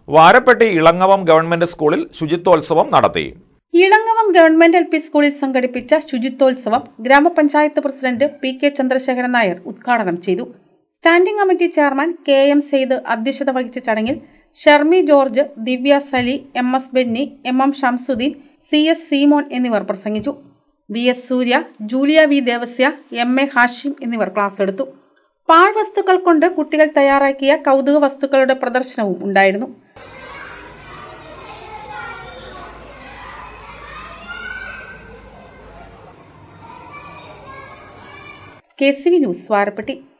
Varappetty Elangavam government സ്കൂളിൽ ശുചിത്വോത്സവം നടത്തി. Elangavam government L P സ്കൂളിൽ സംഘടിപ്പിച്ച ശുചിത്വോത്സവം ഗ്രാമപഞ്ചായത്ത് പ്രസിഡന്റ് PK ചന്ദ്രശേഖരൻ നായർ ഉദ്ഘാടനം ചെയ്തു. Standing committee chairman KM Sayed അധ്യക്ഷത വഹിച്ച ചടങ്ങിൽ Sharmi George, Divya Sali, MS Benny, MM Shamsuddin, CS Seemon എന്നിവർ പ്രസംഗിച്ചു. VS Surya, Julia V Devasya, MA Hashim എന്നിവർ ക്ലാസ് എടുത്തു. പാഴ്വസ്തുക്കൾ കൊണ്ട് കുട്ടികൾ തയ്യാറാക്കിയ കൗതുക വസ്തുക്കളുടെ പ്രദർശനവും ഉണ്ടായിരുന്നു. KCV news Varappetty.